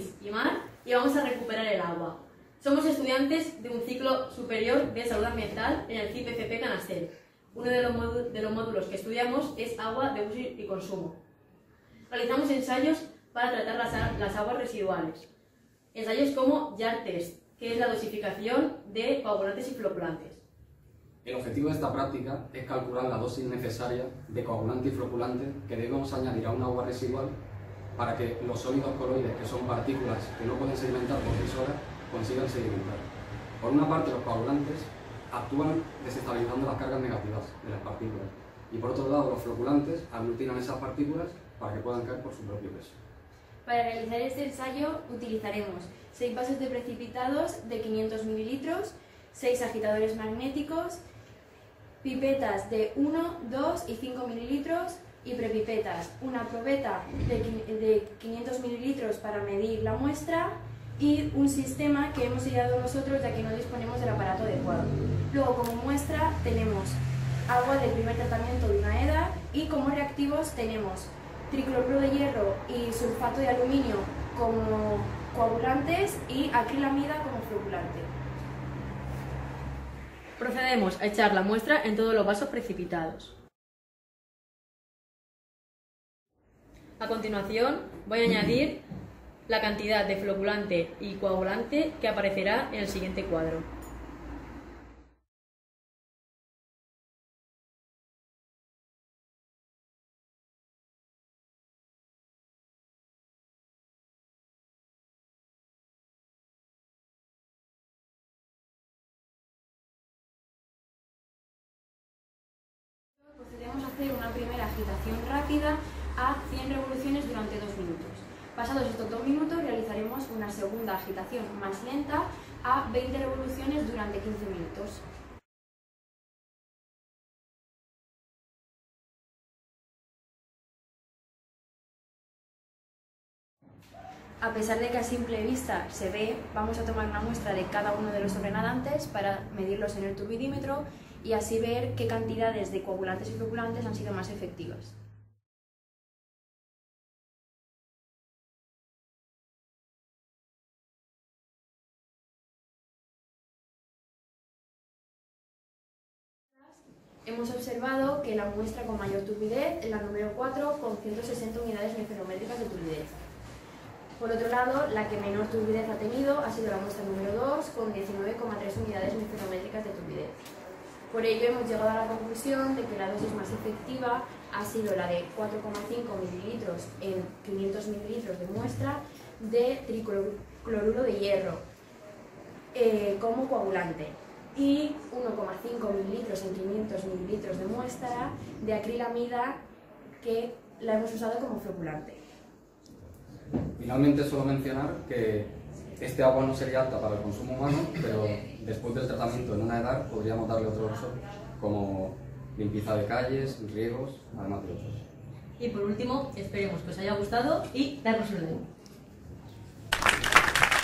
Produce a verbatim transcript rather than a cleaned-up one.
Luis y Mar y vamos a recuperar el agua. Somos estudiantes de un ciclo superior de salud ambiental en el C I P F P Canasel. Uno de los, de los módulos que estudiamos es agua de uso y consumo. Realizamos ensayos para tratar las, las aguas residuales. Ensayos como Jar Test, que es la dosificación de coagulantes y floculantes. El objetivo de esta práctica es calcular la dosis necesaria de coagulante y floculante que debemos añadir a un agua residual para que los sólidos coloides, que son partículas que no pueden sedimentar por sí solas, consigan sedimentar. Por una parte, los coagulantes actúan desestabilizando las cargas negativas de las partículas y por otro lado, los floculantes aglutinan esas partículas para que puedan caer por su propio peso. Para realizar este ensayo utilizaremos seis vasos de precipitados de quinientos mililitros, seis agitadores magnéticos, pipetas de uno, dos y cinco mililitros y prepipetas, una probeta de quinientos mililitros para medir la muestra y un sistema que hemos ideado nosotros ya que no disponemos del aparato adecuado. Luego, como muestra, tenemos agua del primer tratamiento de una EDA y como reactivos tenemos tricloruro de hierro y sulfato de aluminio como coagulantes y acrilamida como floculante. Procedemos a echar la muestra en todos los vasos precipitados. A continuación voy a añadir la cantidad de floculante y coagulante que aparecerá en el siguiente cuadro. Procedemos a hacer una primera agitación rápida a cien revoluciones durante dos minutos. Pasados estos dos minutos realizaremos una segunda agitación más lenta a veinte revoluciones durante quince minutos. A pesar de que a simple vista se ve, vamos a tomar una muestra de cada uno de los sobrenadantes para medirlos en el turbidímetro y así ver qué cantidades de coagulantes y floculantes han sido más efectivas. Hemos observado que la muestra con mayor turbidez es la número cuatro con ciento sesenta unidades micrométricas de turbidez. Por otro lado, la que menor turbidez ha tenido ha sido la muestra número dos con diecinueve coma tres unidades micrométricas de turbidez. Por ello hemos llegado a la conclusión de que la dosis más efectiva ha sido la de cuatro coma cinco mililitros en quinientos mililitros de muestra de tricloruro de hierro eh, como coagulante y uno coma cinco mililitros en quinientos mililitros de muestra de acrilamida que la hemos usado como floculante. Finalmente, solo mencionar que este agua no sería apta para el consumo humano, pero después del tratamiento en una edad podríamos darle otro uso como limpieza de calles, riegos, además de otros. Y por último, esperemos que os haya gustado y daros un like.